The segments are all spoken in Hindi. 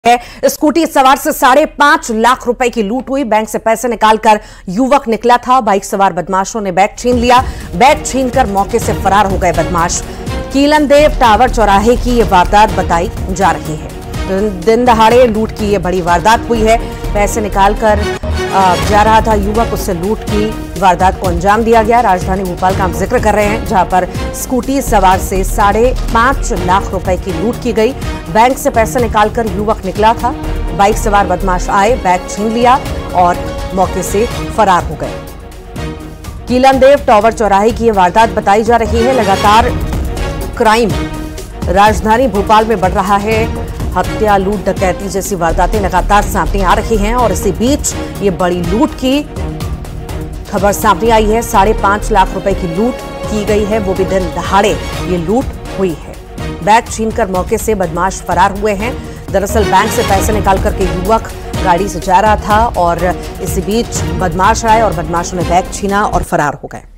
है। स्कूटी सवार से 5.5 लाख रुपए की लूट हुई। बैंक से पैसे निकालकर युवक निकला था। बाइक सवार बदमाशों ने बैग छीन लिया। बैग छीनकर मौके से फरार हो गए बदमाश। कीलनदेव टावर चौराहे की ये वारदात बताई जा रही है। दिन दहाड़े लूट की ये बड़ी वारदात हुई है। पैसे निकालकर जा रहा था युवक, उससे लूट की वारदात को अंजाम दिया गया। राजधानी भोपाल का हम जिक्र कर रहे हैं, जहां पर स्कूटी सवार से 5.5 लाख रुपए की लूट की गई। बैंक से पैसे निकालकर युवक निकला था। बाइक सवार बदमाश आए, बैग छीन लिया और मौके से फरार हो गए। कीलनदेव टावर चौराहे की यह वारदात बताई जा रही है। लगातार क्राइम राजधानी भोपाल में बढ़ रहा है। हत्या, लूट, डकैती जैसी वारदातें लगातार सामने आ रही हैं और इसी बीच ये बड़ी लूट की खबर सामने आई है। 5.5 लाख रुपए की लूट की गई है, वो भी दिन दहाड़े ये लूट हुई है। बैग छीनकर मौके से बदमाश फरार हुए हैं। दरअसल बैंक से पैसे निकाल करके युवक गाड़ी से जा रहा था और इसी बीच बदमाश आए और बदमाशों ने बैग छीना और फरार हो गए।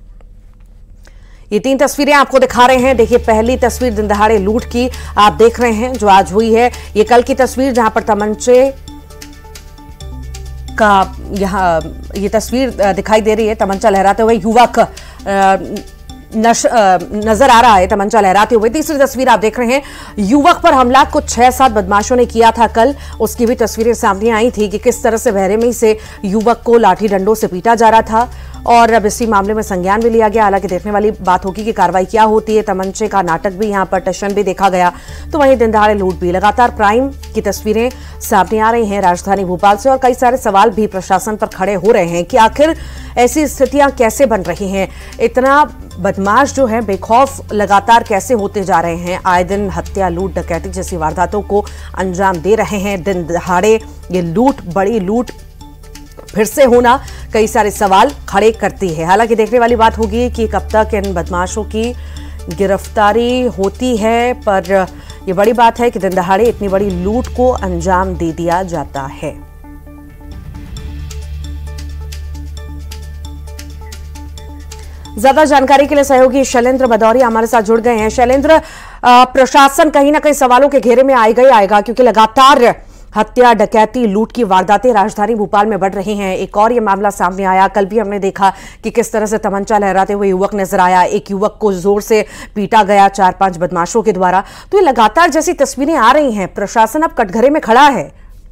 ये 3 तस्वीरें आपको दिखा रहे हैं। देखिए, पहली तस्वीर दिन दहाड़े लूट की आप देख रहे हैं जो आज हुई है। ये कल की तस्वीर जहां पर तमंचे का ये तस्वीर दिखाई दे रही है। तमंचा लहराते हुए युवक नजर आ रहा है, तमंचा लहराते हुए। तीसरी तस्वीर आप देख रहे हैं, युवक पर हमला कुछ 6-7 बदमाशों ने किया था कल। उसकी भी तस्वीरें सामने आई थी कि किस तरह से बहरेमी से युवक को लाठी डंडों से पीटा जा रहा था और अब इसी मामले में संज्ञान भी लिया गया। हालांकि देखने वाली बात होगी कि कार्रवाई क्या होती है। तमंचे का नाटक भी यहां पर टशन भी देखा गया, तो वहीं दिन दहाड़े लूट भी। लगातार क्राइम की तस्वीरें सामने आ रही हैं राजधानी भोपाल से और कई सारे सवाल भी प्रशासन पर खड़े हो रहे हैं कि आखिर ऐसी स्थितियां कैसे बन रही हैं। इतना बदमाश जो है बेखौफ लगातार कैसे होते जा रहे हैं। आए दिन हत्या, लूट, डकैती जैसी वारदातों को अंजाम दे रहे हैं। दिन दहाड़े ये लूट, बड़ी लूट फिर से होना कई सारे सवाल खड़े करती है। हालांकि देखने वाली बात होगी कि कब तक इन बदमाशों की गिरफ्तारी होती है, पर यह बड़ी बात है कि दिन दहाड़े इतनी बड़ी लूट को अंजाम दे दिया जाता है। ज्यादा जानकारी के लिए सहयोगी शैलेंद्र भदौरिया हमारे साथ जुड़ गए हैं। शैलेंद्र, प्रशासन कहीं ना कहीं सवालों के घेरे में आएगा क्योंकि लगातार हत्या, डकैती, लूट की वारदातें राजधानी भोपाल में बढ़ रही हैं। एक और ये मामला सामने आया, कल भी हमने देखा कि किस तरह से तमंचा लहराते हुए युवक नजर आया। एक युवक को जोर से पीटा गया 4-5 बदमाशों के द्वारा। तो ये लगातार जैसी तस्वीरें आ रही हैं, प्रशासन अब कटघरे में खड़ा है।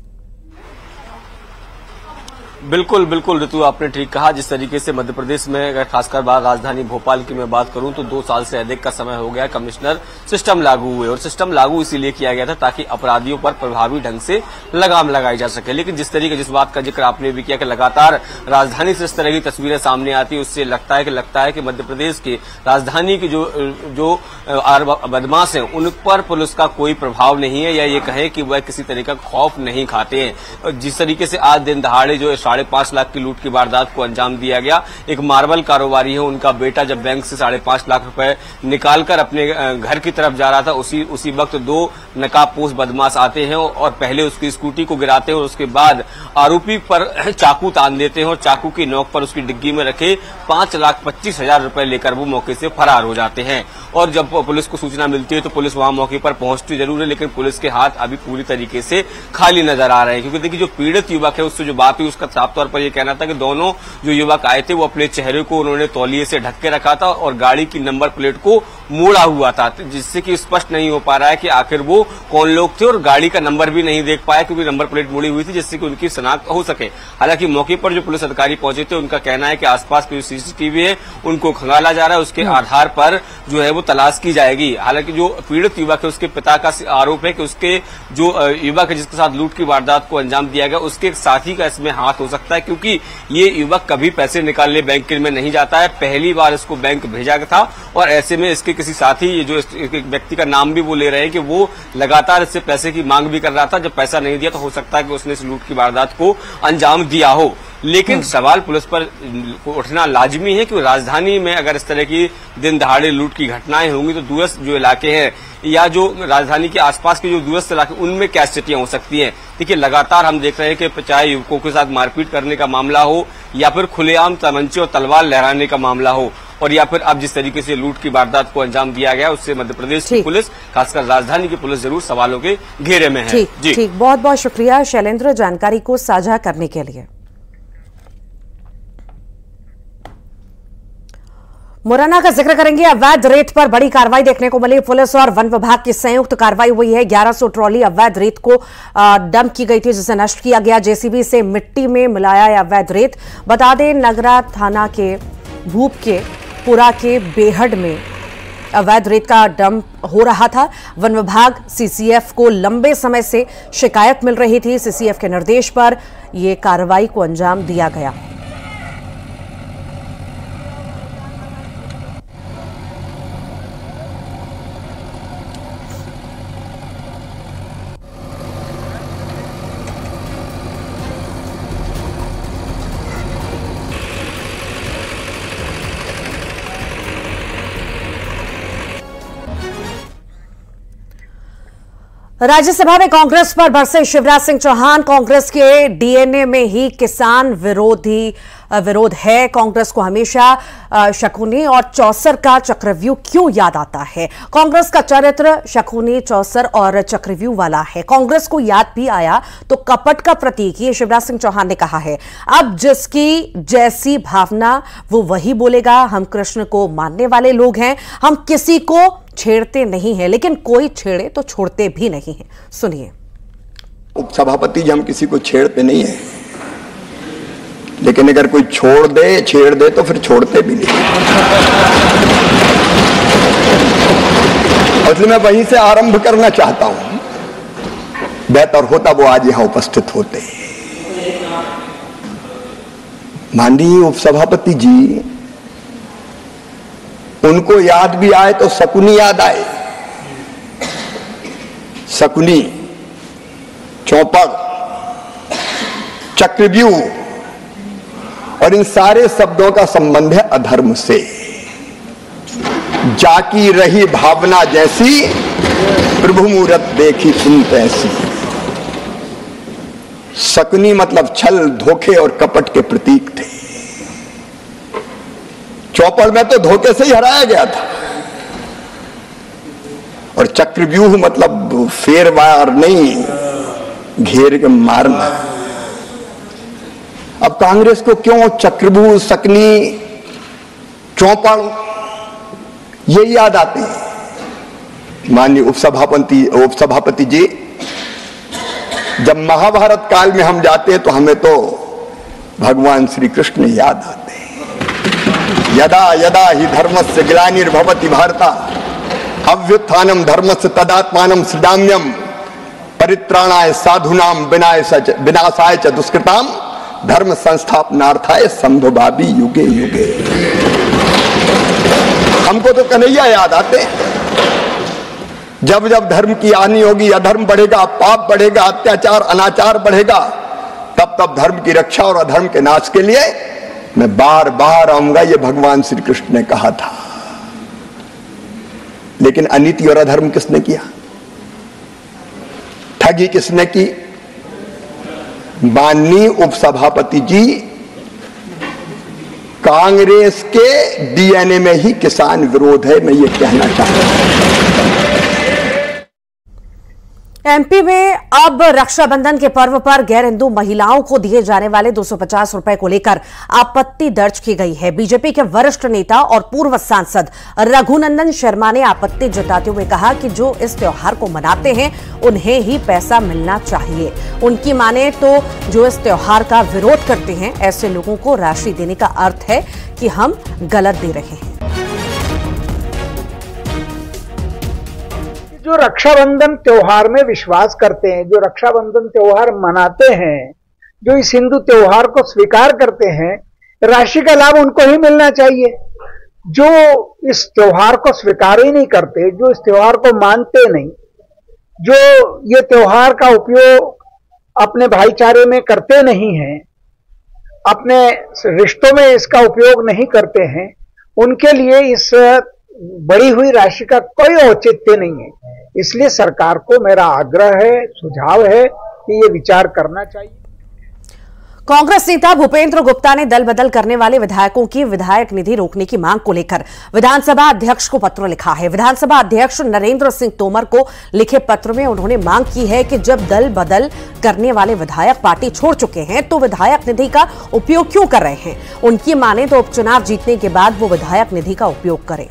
बिल्कुल बिल्कुल ऋतु, आपने ठीक कहा। जिस तरीके से मध्य प्रदेश में अगर खासकर राजधानी भोपाल की मैं बात करूं तो 2 साल से अधिक का समय हो गया कमिश्नर सिस्टम लागू हुए, और सिस्टम लागू इसीलिए किया गया था ताकि अपराधियों पर प्रभावी ढंग से लगाम लगाई जा सके। लेकिन जिस बात का जिक्र आपने भी किया कि लगातार राजधानी से इस तरह की तस्वीरें सामने आती है, उससे लगता है कि मध्य प्रदेश की राजधानी की जो बदमाश हैं उन पर पुलिस का कोई प्रभाव नहीं है, या ये कहें कि वह किसी तरह का खौफ नहीं खाते हैं। जिस तरीके से आज दिन दहाड़े जो 5.5 लाख की लूट की वारदात को अंजाम दिया गया। एक मार्बल कारोबारी है, उनका बेटा जब बैंक से 5.5 लाख रुपए निकालकर अपने घर की तरफ जा रहा था, उसी वक्त 2 नकाबपोश बदमाश आते हैं और पहले उसकी स्कूटी को गिराते हैं और उसके बाद आरोपी पर चाकू तान देते हैं और चाकू की नोक पर उसकी डिग्गी में रखे 5,25,000 रुपए लेकर वो मौके से फरार हो जाते हैं। और जब पुलिस को सूचना मिलती है तो पुलिस वहां मौके पर पहुंचती जरूर है, लेकिन पुलिस के हाथ अभी पूरी तरीके से खाली नजर आ रहे हैं। क्योंकि देखिए, जो पीड़ित युवक है उससे जो बात हुई उसका साफ तौर पर यह कहना था कि दोनों जो युवक आए थे वो अपने चेहरे को उन्होंने तौलिए से ढक के रखा था और गाड़ी की नंबर प्लेट को मोड़ा हुआ था, जिससे कि स्पष्ट नहीं हो पा रहा है कि आखिर वो कौन लोग थे, और गाड़ी का नंबर भी नहीं देख पाया क्योंकि नंबर प्लेट मुड़ी हुई थी, जिससे कि उनकी शनाख्त हो सके। हालांकि मौके पर जो पुलिस अधिकारी पहुंचे थे उनका कहना है कि आसपास की जो सीसीटीवी है उनको खंगाला जा रहा है, उसके आधार पर जो है वो तलाश की जाएगी। हालांकि जो पीड़ित युवक है उसके पिता का आरोप है कि उसके जो युवक है जिसके साथ लूट की वारदात को अंजाम दिया गया उसके एक साथी का इसमें हाथ हो सकता है, क्योंकि ये युवक कभी पैसे निकालने बैंक में नहीं जाता है। पहली बार इसको बैंक भेजा था और ऐसे में इसके किसी साथी, जो एक व्यक्ति का नाम भी वो ले रहे हैं कि वो लगातार इससे पैसे की मांग भी कर रहा था। जब पैसा नहीं दिया तो हो सकता है कि उसने इस लूट की वारदात को अंजाम दिया हो। लेकिन सवाल पुलिस पर उठना लाजमी है कि राजधानी में अगर इस तरह की दिन दहाड़े लूट की घटनाएं होंगी तो दूरस्थ जो इलाके हैं या जो राजधानी के आसपास के जो दूरस्थ इलाके उनमें क्या स्थितियां हो सकती हैं। देखिए, लगातार हम देख रहे हैं कि चाहे युवकों के साथ मारपीट करने का मामला हो या फिर खुलेआम तमंचे और तलवार लहराने का मामला हो, और या फिर अब जिस तरीके से लूट की वारदात को अंजाम दिया गया उससे मध्य प्रदेश की पुलिस, खासकर राजधानी की पुलिस, जरूर सवालों के घेरे में है। ठीक, बहुत बहुत शुक्रिया शैलेंद्र जानकारी को साझा करने के लिए। मुरैना का जिक्र करेंगे। अवैध रेत पर बड़ी कार्रवाई देखने को मिली। पुलिस और वन विभाग की संयुक्त कार्रवाई हुई है। 1100 ट्रॉली अवैध रेत को डंप की गई थी, जिसे नष्ट किया गया। जेसीबी से मिट्टी में मिलाया है अवैध रेत। बता दें, नगरा थाना के भूप के पुरा के बेहड में अवैध रेत का डंप हो रहा था। वन विभाग सीसीएफ को लंबे समय से शिकायत मिल रही थी। सीसीएफ के निर्देश पर यह कार्रवाई को अंजाम दिया गया। राज्यसभा में कांग्रेस पर बरसे शिवराज सिंह चौहान। कांग्रेस के डीएनए में ही किसान विरोध है। कांग्रेस को हमेशा शकुनी और चौसर का चक्रव्यूह क्यों याद आता है? कांग्रेस का चरित्र शकुनी, चौसर और चक्रव्यूह वाला है। कांग्रेस को याद भी आया तो कपट का प्रतीक, ये शिवराज सिंह चौहान ने कहा है। अब जिसकी जैसी भावना वो वही बोलेगा। हम कृष्ण को मानने वाले लोग हैं, हम किसी को छेड़ते नहीं है, लेकिन कोई छेड़े तो छोड़ते भी नहीं है। सुनिए। उपसभापति जी, हम किसी को छेड़ते नहीं है, लेकिन अगर कोई छोड़ दे, छेड़ दे तो फिर छोड़ते भी नहीं। इसलिए मैं वहीं से आरंभ करना चाहता हूं। बेहतर होता वो आज यहां उपस्थित होते। माननीय उपसभापति जी, उनको याद भी आए तो शकुनी याद आए। शकुनी, चौपड़, चक्रव्यूह, और इन सारे शब्दों का संबंध है अधर्म से। जाकी रही भावना जैसी, प्रभु मूरत देखी तुम तैसी। शकुनी मतलब छल, धोखे और कपट के प्रतीक थे। चौपड़ में तो धोखे से ही हराया गया था। और चक्रव्यूह मतलब फेरवार नहीं, घेर के मारना। अब कांग्रेस को क्यों चक्रव्यूह, शकुनी, चौपड़ ये याद आते हैं? माननीय उपसभापति जी, जब महाभारत काल में हम जाते हैं तो हमें तो भगवान श्री कृष्ण याद आते हैं। यदा यदा ही धर्मस्य ग्लानिर्भवति भारत अभ्युत्थानम धर्मस्य तदात्मानं सृजाम्यहम् परित्राणाय साधूनां विनाशाय च दुष्कृताम धर्म संस्थापनार्थाय संभवामि युगे युगे। हमको तो कन्हैया याद आते। जब जब धर्म की हानि होगी, अधर्म बढ़ेगा, पाप बढ़ेगा, अत्याचार अनाचार बढ़ेगा, तब तब धर्म की रक्षा और अधर्म के नाश के लिए मैं बार बार आऊंगा, ये भगवान श्री कृष्ण ने कहा था। लेकिन अनीति और अधर्म किसने किया? ठगी किसने की? माननीय उपसभापति जी, कांग्रेस के डीएनए में ही किसान विरोध है, मैं ये कहना चाहता हूं। एमपी में अब रक्षाबंधन के पर्व पर गैर हिंदू महिलाओं को दिए जाने वाले 250 रुपए को लेकर आपत्ति दर्ज की गई है। बीजेपी के वरिष्ठ नेता और पूर्व सांसद रघुनंदन शर्मा ने आपत्ति जताते हुए कहा कि जो इस त्योहार को मनाते हैं उन्हें ही पैसा मिलना चाहिए। उनकी माने तो जो इस त्योहार का विरोध करते हैं ऐसे लोगों को राशि देने का अर्थ है कि हम गलत दे रहे हैं। जो रक्षाबंधन त्योहार में विश्वास करते हैं, जो रक्षाबंधन त्योहार मनाते हैं, जो इस हिंदू त्योहार को स्वीकार करते हैं, राशि का लाभ उनको ही मिलना चाहिए। जो इस त्योहार को स्वीकार ही नहीं करते, जो इस त्योहार को मानते नहीं, जो ये त्योहार का उपयोग अपने भाईचारे में करते नहीं हैं, अपने रिश्तों में इसका उपयोग नहीं करते हैं, उनके लिए इस बढ़ी हुई राशि का कोई औचित्य नहीं है। इसलिए सरकार को मेरा आग्रह है, सुझाव है कि ये विचार करना चाहिए। कांग्रेस नेता भूपेंद्र गुप्ता ने दल बदल करने वाले विधायकों की विधायक निधि रोकने की मांग को लेकर विधानसभा अध्यक्ष को पत्र लिखा है। विधानसभा अध्यक्ष नरेंद्र सिंह तोमर को लिखे पत्र में उन्होंने मांग की है कि जब दल बदल करने वाले विधायक पार्टी छोड़ चुके हैं तो विधायक निधि का उपयोग क्यों कर रहे हैं। उनकी माने तो उपचुनाव जीतने के बाद वो विधायक निधि का उपयोग करें।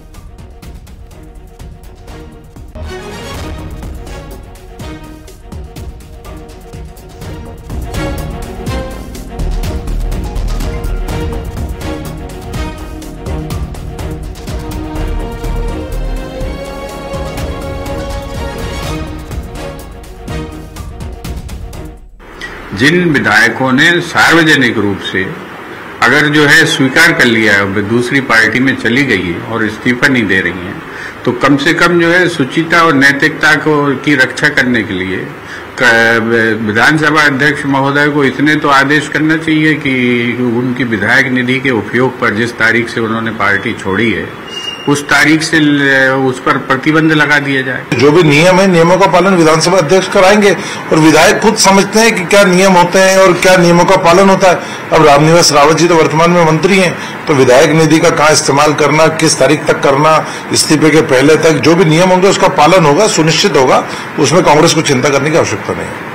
जिन विधायकों ने सार्वजनिक रूप से अगर जो है स्वीकार कर लिया है दूसरी पार्टी में चली गई है और इस्तीफा नहीं दे रही है, तो कम से कम जो है शुचिता और नैतिकता की रक्षा करने के लिए विधानसभा अध्यक्ष महोदय को इतने तो आदेश करना चाहिए कि उनकी विधायक निधि के उपयोग पर जिस तारीख से उन्होंने पार्टी छोड़ी है उस तारीख से उस पर प्रतिबंध लगा दिया जाए। जो भी नियम है, नियमों का पालन विधानसभा अध्यक्ष कराएंगे और विधायक खुद समझते हैं कि क्या नियम होते हैं और क्या नियमों का पालन होता है। अब रामनिवास रावत जी तो वर्तमान में मंत्री हैं, तो विधायक निधि का कहाँ इस्तेमाल करना, किस तारीख तक करना, इस्तीफे के पहले तक जो भी नियम होंगे उसका पालन होगा, सुनिश्चित होगा। उसमें कांग्रेस को चिंता करने की आवश्यकता नहीं है।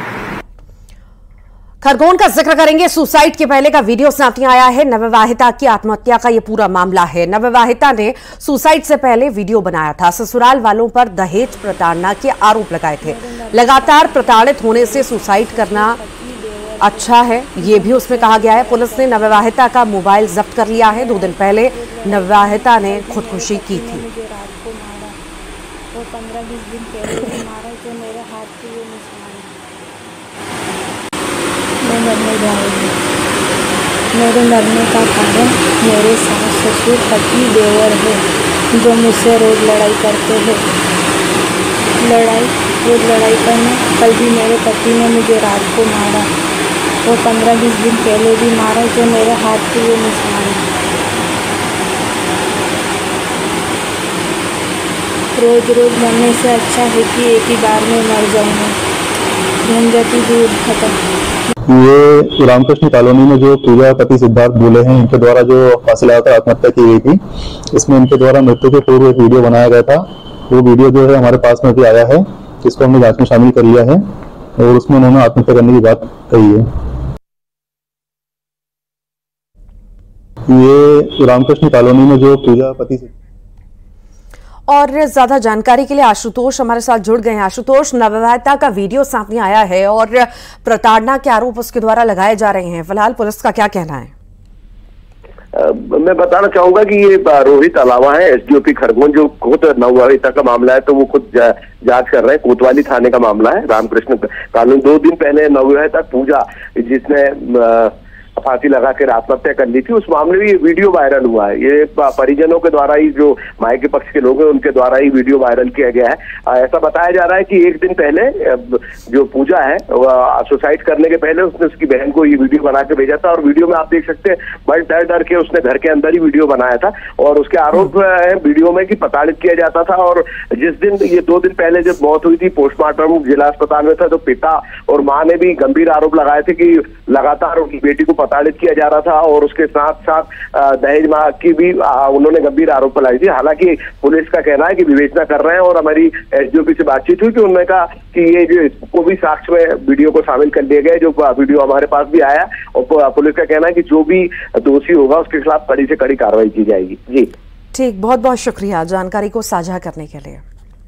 खरगोन का जिक्र करेंगे। सुसाइड के पहले का वीडियो सामने आया है। नवविवाहिता की आत्महत्या का यह पूरा मामला है। नवविवाहिता ने सुसाइड से पहले वीडियो बनाया था। ससुराल वालों पर दहेज प्रताड़ना के आरोप लगाए थे। लगातार प्रताड़ित होने से सुसाइड करना अच्छा है, यह भी उसमें कहा गया है। पुलिस ने नवविवाहिता का मोबाइल जब्त कर लिया है। 2 दिन पहले नवविवाहिता ने खुदकुशी की थी। मेरे मरने का कारण मेरे सास ससुर पति देवर है, जो मुझसे रोज लड़ाई करते हैं। रोज लड़ाई करने कल भी मेरे पति ने मुझे रात को मारा। वो 15-20 दिन पहले भी मारा, जो मेरे हाथ पे ये निशान है। रोज रोज मरने से अच्छा है कि एक ही बार में मर जाऊँ। झंझट दूर खत्म। ये रामकृष्ण कॉलोनी में जो पूजा पति सिद्धार्थ बोले हैं, इनके द्वारा जो फांसी लगाकर आत्महत्या की गई थी, इसमें इनके द्वारा मृत्यु के पूर्व एक वीडियो बनाया गया था। वो वीडियो जो है हमारे पास में भी आया है, जिसको हमने जांच में शामिल कर लिया है और उसमें उन्होंने आत्महत्या करने की बात कही है। ये रामकृष्ण कॉलोनी में जो पूजा पति और ज्यादा जानकारी के लिए आशुतोष हमारे साथ जुड़ गए हैं। आशुतोष, नवविवाहिता का वीडियो सामने आया है और प्रताड़ना के आरोप उसके द्वारा लगाए जा रहे हैं। फिलहाल पुलिस का क्या कहना है? मैं बताना चाहूंगा कि ये रोहित अलावा है, एसडीओपी खरगोन, जो खुद नवविवाहिता का मामला है तो वो खुद जांच कर रहे हैं। कोतवाली थाने का मामला है। रामकृष्ण कॉलोनी 2 दिन पहले नवविवाहिता पूजा, जिसने फांसी लगा कर आत्महत्या कर ली थी, उस मामले में ये वीडियो वायरल हुआ है। ये परिजनों के द्वारा ही, जो माई के पक्ष के लोग हैं उनके द्वारा ही वीडियो वायरल किया गया है। ऐसा बताया जा रहा है कि 1 दिन पहले जो पूजा है, सुसाइड करने के पहले उसने उसकी बहन को ये वीडियो बना के भेजा था और वीडियो में आप देख सकते हैं बड़े डर डर के उसने घर के अंदर ही वीडियो बनाया था और उसके आरोप है वीडियो में कि प्रताड़ित किया जाता था। और जिस दिन ये 2 दिन पहले जब मौत हुई थी, पोस्टमार्टम जिला अस्पताल में था, तो पिता और माँ ने भी गंभीर आरोप लगाए थे कि लगातार उनकी बेटी को प्रताड़ित किया जा रहा था और उसके साथ साथ दहेज मां की भी उन्होंने गंभीर आरोप लगाए थे। हालांकि पुलिस का कहना है कि विवेचना कर रहे हैं और हमारी एसडीओपी से बातचीत हुई कि उन्होंने कहा कि ये जो इसको भी साक्ष्य में वीडियो को शामिल कर लिया गया, जो वीडियो हमारे पास भी आया, और पुलिस का कहना है कि जो भी दोषी होगा उसके खिलाफ कड़ी से कड़ी कार्रवाई की जाएगी। जी ठीक, बहुत बहुत शुक्रिया जानकारी को साझा करने के लिए।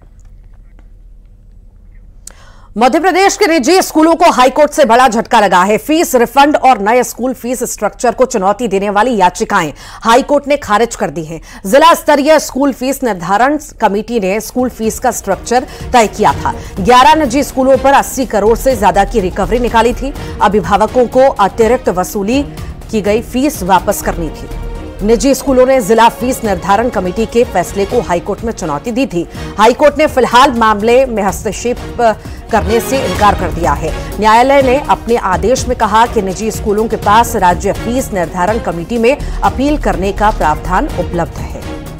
मध्य प्रदेश के निजी स्कूलों को हाईकोर्ट से बड़ा झटका लगा है। फीस रिफंड और नए स्कूल फीस स्ट्रक्चर को चुनौती देने वाली याचिकाएं हाईकोर्ट ने खारिज कर दी हैं। जिला स्तरीय स्कूल फीस निर्धारण कमेटी ने स्कूल फीस का स्ट्रक्चर तय किया था। 11 निजी स्कूलों पर 80 करोड़ से ज्यादा की रिकवरी निकाली थी। अभिभावकों को अतिरिक्त वसूली की गई फीस वापस करनी थी। निजी स्कूलों ने जिला फीस निर्धारण कमेटी के फैसले को हाईकोर्ट में चुनौती दी थी। हाईकोर्ट ने फिलहाल मामले में हस्तक्षेप करने से इनकार कर दिया है। न्यायालय ने अपने आदेश में कहा कि निजी स्कूलों के पास राज्य फीस निर्धारण कमेटी में अपील करने का प्रावधान उपलब्ध है।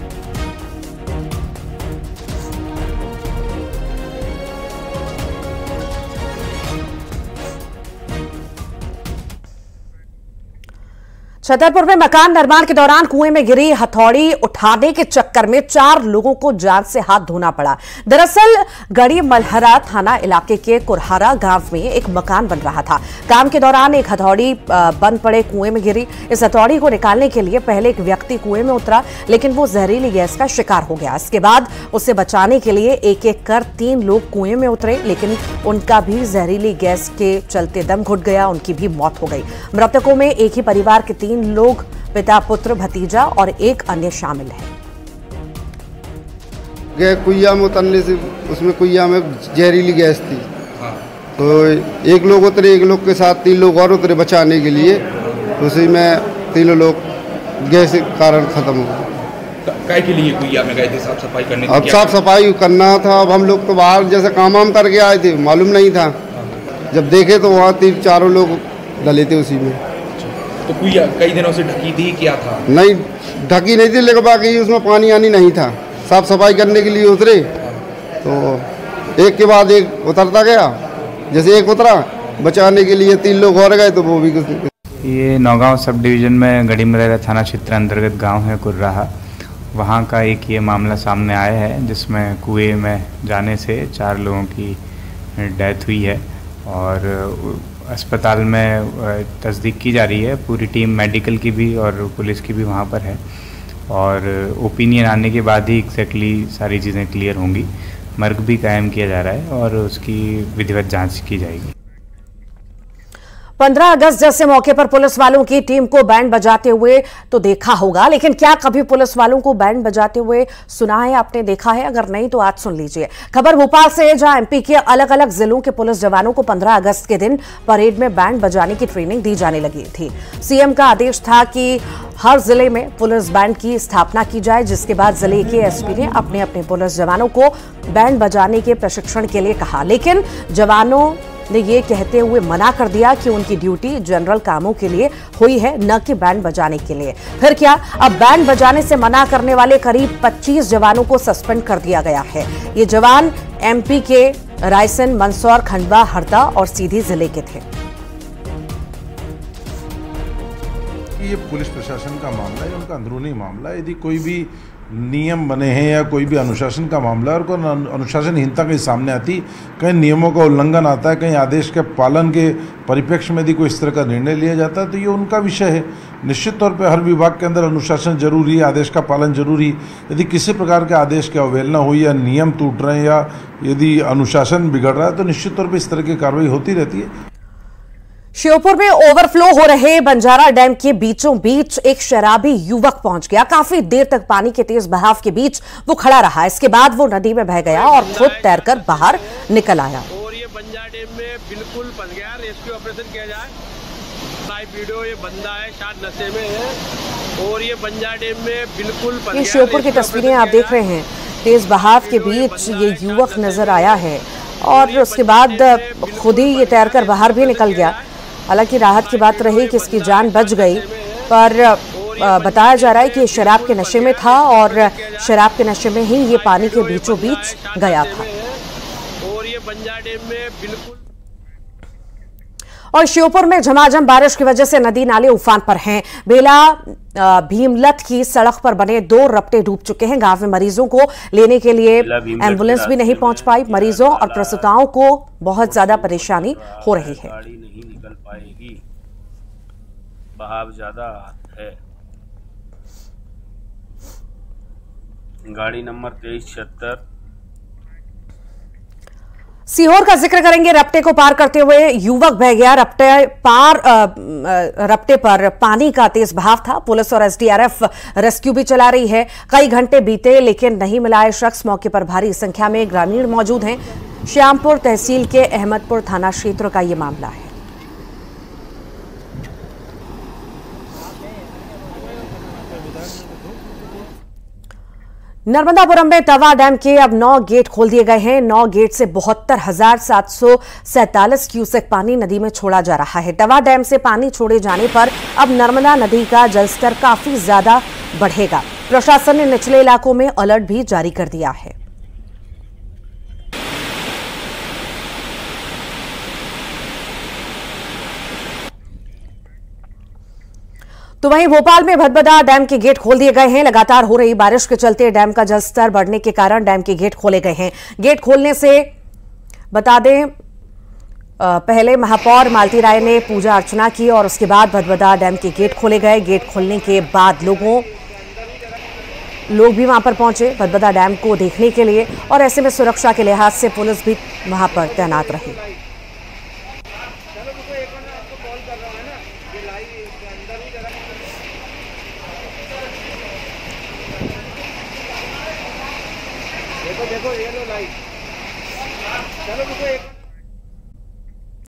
छतरपुर में मकान निर्माण के दौरान कुएं में गिरी हथौड़ी उठाने के चक्कर में 4 लोगों को जान से हाथ धोना पड़ा। दरअसल गढ़ी मलहरा थाना इलाके के कुरहारा गांव में एक मकान बन रहा था। काम के दौरान एक हथौड़ी बंद पड़े कुएं में गिरी। इस हथौड़ी को निकालने के लिए पहले एक व्यक्ति कुएं में उतरा, लेकिन वो जहरीली गैस का शिकार हो गया। इसके बाद उसे बचाने के लिए एक एक कर 3 लोग कुएं में उतरे, लेकिन उनका भी जहरीली गैस के चलते दम घुट गया, उनकी भी मौत हो गई। मृतकों में एक ही परिवार के 3 लोग, पिता, पुत्र, भतीजा और एक अन्य शामिल है। कुइया में उतरने से उसमें कुइया में जहरीली गैस थी। तो एक लोग उतरे, एक लोग के साथ 3 लोग और उतरे बचाने के लिए। तो उसी में 3 लोग गैस के कारण खत्म हो गए। काय के लिए कुइया में गए थे? साफ सफाई करने? अब साफ सफाई करना था। अब हम लोग तो बाहर जैसे काम वाम करके आए थे, मालूम नहीं था। जब देखे तो वहाँ 3-4 लोग डले थे उसी में। तो कुइया कई दिनों से ढकी थी, क्या था? नहीं ढकी नहीं थी, लेकिन बाकी उसमें पानी आनी नहीं था। साफ सफाई करने के लिए उतरे तो एक के बाद एक उतरता गया। जैसे एक उतरा बचाने के लिए 3 लोग और गए तो वो भी कुछ। ये नौगांव सब डिवीज़न में गढ़ी मलहरा थाना क्षेत्र अंतर्गत गांव है कुर्राहा। वहाँ का एक ये मामला सामने आया है जिसमें कुएं में जाने से 4 लोगों की डेथ हुई है और अस्पताल में तस्दीक की जा रही है। पूरी टीम मेडिकल की भी और पुलिस की भी वहाँ पर है और ओपिनियन आने के बाद ही एग्जैक्टली सारी चीज़ें क्लियर होंगी। मर्ग भी कायम किया जा रहा है और उसकी विधिवत जांच की जाएगी। 15 अगस्त जैसे मौके पर पुलिस वालों की टीम को बैंड बजाते हुए तो देखा होगा, लेकिन क्या कभी पुलिस वालों को बैंड बजाते हुए सुना है, आपने देखा है? अगर नहीं तो आज सुन लीजिए। खबर भोपाल से है, जहां एमपी के अलग अलग जिलों के पुलिस जवानों को 15 अगस्त के दिन परेड में बैंड बजाने की ट्रेनिंग दी जाने लगी थी। सीएम का आदेश था कि हर जिले में पुलिस बैंड की स्थापना की जाए, जिसके बाद जिले के एसपी ने अपने अपने पुलिस जवानों को बैंड बजाने के प्रशिक्षण के लिए कहा, लेकिन जवानों ने ये कहते हुए मना कर दिया कि उनकी ड्यूटी जनरल कामों के लिए हुई है, न कि बैंड बजाने के लिए। फिर क्या, अब बैंड बजाने से मना करने वाले करीब 25 जवानों को सस्पेंड कर दिया गया है। ये जवान एमपी के रायसेन, मंदसौर, खंडवा, हरदा और सीधी जिले के थे। ये पुलिस प्रशासन का मामला है, उनका अंदरूनी मामला है। यदि कोई भी नियम बने हैं या कोई भी अनुशासन का मामला है और कोई अनुशासनहीनता कहीं सामने आती, कहीं नियमों का उल्लंघन आता है, कहीं आदेश के पालन के परिप्रेक्ष्य में यदि कोई इस तरह का निर्णय लिया जाता है तो ये उनका विषय है। निश्चित तौर पे हर विभाग के अंदर अनुशासन जरूरी है, आदेश का पालन जरूरी है। यदि किसी प्रकार के आदेश की अवहेलना हुई या नियम टूट रहे हैं या यदि अनुशासन बिगड़ रहा है तो निश्चित तौर पर इस तरह की कार्रवाई होती रहती है। श्योपुर में ओवरफ्लो हो रहे बंजारा डैम के बीचों बीच एक शराबी युवक पहुंच गया। काफी देर तक पानी के तेज बहाव के बीच वो खड़ा रहा। इसके बाद वो नदी में बह गया और खुद तैरकर बाहर निकल आया। और ये बंजारा डैम में बिल्कुल फंस गया। रेस्क्यू ऑपरेशन किया जाए। लाइव वीडियो, ये बंदा है, शायद नशे में है और ये बंजारा डैम में बिल्कुल फंस गया। ये श्योपुर की तस्वीरें आप देख रहे हैं। तेज बहाव के बीच ये युवक नजर आया है और उसके बाद खुद ही ये तैरकर बाहर भी निकल गया। हालांकि राहत की बात रही कि इसकी जान बच गई, पर बताया जा रहा है कि ये शराब के नशे में था और शराब के नशे में ही ये पानी के बीचों बीच गया था। और ये बंजारा डैम में बिल्कुल। और श्योपुर में झमाझम बारिश की वजह से नदी नाले उफान पर हैं। बेला भीमलत की सड़क पर बने 2 रपटे डूब चुके हैं। गांव में मरीजों को लेने के लिए एम्बुलेंस भी नहीं पहुंच पाई। मरीजों और प्रसूताओं को बहुत ज्यादा परेशानी हो रही है। गाड़ी नहीं निकल पाएगी, बहाव ज्यादा है। गाड़ी नंबर 2376। सीहोर का जिक्र करेंगे। रपटे को पार करते हुए युवक बह गया। रपटे पर पानी का तेज बहाव था। पुलिस और एसडीआरएफ रेस्क्यू भी चला रही है। कई घंटे बीते लेकिन नहीं मिला है शख्स। मौके पर भारी संख्या में ग्रामीण मौजूद हैं। श्यामपुर तहसील के अहमदपुर थाना क्षेत्र का ये मामला है। नर्मदापुरम में तवा डैम के अब 9 गेट खोल दिए गए हैं। 9 गेट से 72,747 क्यूसेक पानी नदी में छोड़ा जा रहा है। तवा डैम से पानी छोड़े जाने पर अब नर्मदा नदी का जलस्तर काफी ज्यादा बढ़ेगा। प्रशासन ने निचले इलाकों में अलर्ट भी जारी कर दिया है। तो वहीं भोपाल में भदभदा डैम के गेट खोल दिए गए हैं। लगातार हो रही बारिश के चलते डैम का जलस्तर बढ़ने के कारण डैम के गेट खोले गए हैं। गेट खोलने से बता दें, पहले महापौर मालती राय ने पूजा अर्चना की और उसके बाद भदभदा डैम के गेट खोले गए। गेट खोलने के बाद लोग भी वहां पर पहुंचे भदभदा डैम को देखने के लिए, और ऐसे में सुरक्षा के लिहाज से पुलिस भी वहां पर तैनात रही। देखो ये लो लाइट, चलो रुको एक